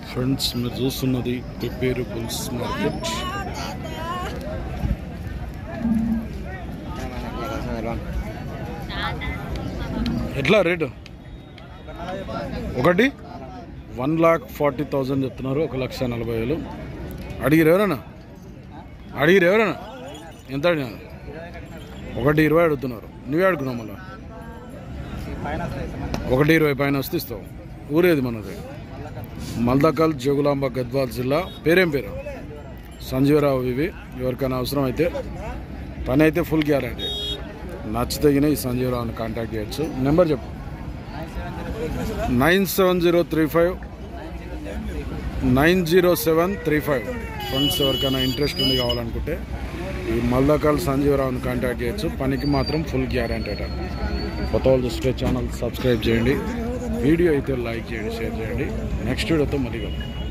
Friends మీరు చూస్తున్నది pepper bulls market. ఎట్లా రేటు? ఒకటి 1,40,000 చెప్తున్నారు. 1,40,000 అడిగిరు ఎవరైనా? ఎంత అడిగినారు? 1,20,000 అడుగుతున్నారు. నువ్వే అడుగున్నావు మళ్ళీ 1,20,000 పైన వస్తే ఇస్తావు. ఊరేది మనది? మల్దకల్, జోగులాంబ, గద్వాల్ జిల్లా. పేరేం పేరు? సంజీవరావు. ఇవి ఎవరికైనా అవసరం అయితే పని అయితే ఫుల్ గ్యారంటీ. నచ్చితే ఈ సంజీవరావుని కాంటాక్ట్ చేయొచ్చు. నెంబర్ చెప్పు. 9703590735. ఫ్రెండ్స్ ఎవరికైనా ఇంట్రెస్ట్ ఉంది కావాలనుకుంటే ఈ మల్దకల్ సంజీవరావుని కాంటాక్ట్ చేయొచ్చు. పనికి మాత్రం ఫుల్ గ్యారంటీ అట. కొత్త వాళ్ళు చూస్తే ఛానల్ సబ్స్క్రైబ్ చేయండి. వీడియో అయితే లైక్ చేయండి, షేర్ చేయండి. నెక్స్ట్ వీడియోతో మళ్ళీ కలుద్దాం.